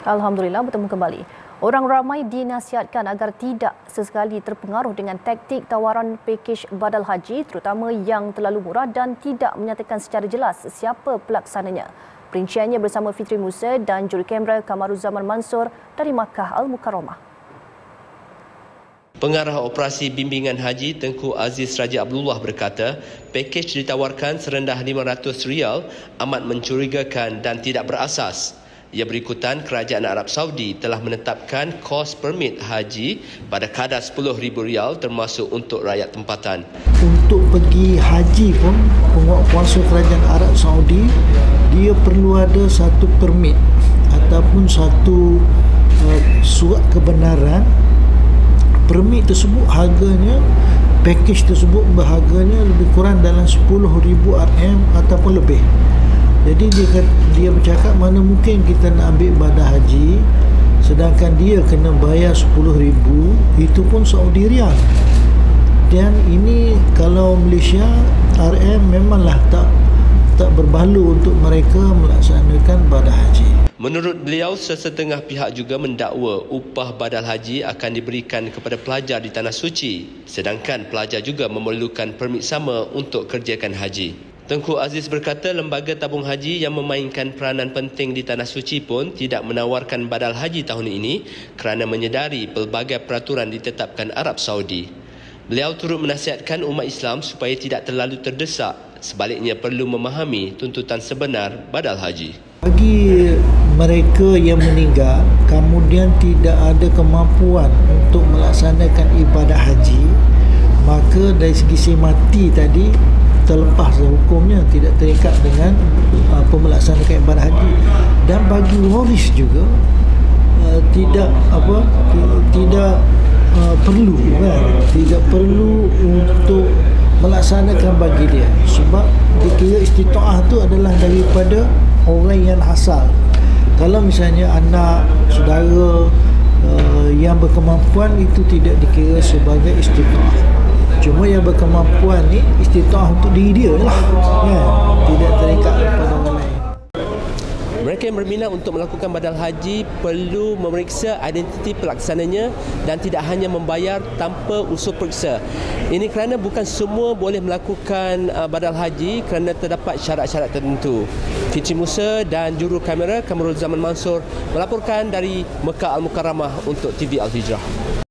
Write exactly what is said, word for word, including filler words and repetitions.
Alhamdulillah bertemu kembali. Orang ramai dinasihatkan agar tidak sesekali terpengaruh dengan taktik tawaran pakej badal haji terutama yang terlalu murah dan tidak menyatakan secara jelas siapa pelaksananya. Perinciannya bersama Fitri Musa dan jurukamera Kamaruzzaman Mansur dari Makkah Al-Mukarramah. Pengarah Operasi Bimbingan Haji Tengku Aziz Raja Abdullah berkata, pakej ditawarkan serendah lima ratus rial amat mencurigakan dan tidak berasas. Ia berikutan kerajaan Arab Saudi telah menetapkan kos permit haji pada kadar sepuluh ribu rial termasuk untuk rakyat tempatan. Untuk pergi haji pun penguatkuasa kerajaan Arab Saudi dia perlu ada satu permit ataupun satu uh, surat kebenaran. Permit tersebut harganya, pakej tersebut berharganya lebih kurang dalam sepuluh ribu ringgit ataupun lebih. Jadi dia dia bercakap mana mungkin kita nak ambil badah haji sedangkan dia kena bayar sepuluh ribu, itu pun Saudi Riyal. Dan ini kalau Malaysia R M memanglah tak tak berbaloi untuk mereka melaksanakan badah haji. Menurut beliau, sesetengah pihak juga mendakwa upah badal haji akan diberikan kepada pelajar di Tanah Suci, sedangkan pelajar juga memerlukan permit sama untuk kerjakan haji. Tengku Aziz berkata lembaga tabung haji yang memainkan peranan penting di Tanah Suci pun tidak menawarkan badal haji tahun ini kerana menyedari pelbagai peraturan ditetapkan Arab Saudi. Beliau turut menasihatkan umat Islam supaya tidak terlalu terdesak, sebaliknya perlu memahami tuntutan sebenar badal haji. Bagi mereka yang meninggal kemudian tidak ada kemampuan untuk melaksanakan ibadah haji, maka dari segi mati tadi terlepas hukumnya, tidak terikat dengan uh, pemelaksanaan ibadah haji. Dan bagi waris juga uh, tidak apa tidak uh, perlu kan tidak perlu untuk melaksanakan bagi dia, sebab dikira istitaah tu adalah daripada orang yang asal. Kalau misalnya anak saudara uh, yang berkemampuan itu tidak dikira sebagai istitaah. Cuma yang berkemampuan ni istitaah untuk diri dia lah, ya, tidak terikat kepada orang lain. Mereka yang berminat untuk melakukan badal haji perlu memeriksa identiti pelaksananya dan tidak hanya membayar tanpa usul periksa. Ini kerana bukan semua boleh melakukan badal haji kerana terdapat syarat-syarat tertentu. Fitri Musa dan juru kamera Kamaruzzaman Mansur melaporkan dari Makkah Al-Mukarramah untuk T V Al Hijrah.